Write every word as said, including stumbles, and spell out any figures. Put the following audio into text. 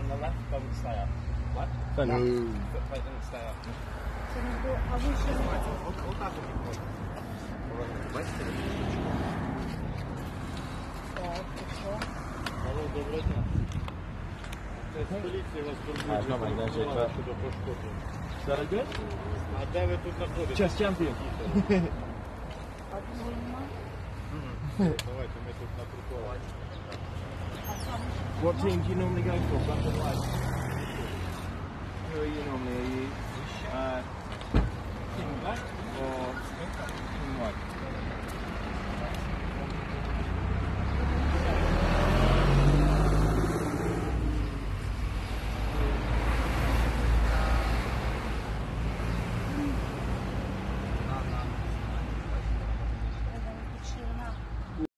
the left doesn't stay up. What? No. Foot plate doesn't stay up. Алло, доброго дня. Це з поліції вас турбує, що до пошкодження. Дорогой? А де ви тут знаходитесь? Час чемпіон. Давайте ми тут на тротуарі. What team do you normally go for? Black and white? Who are you normally? Are you uh, Team Black or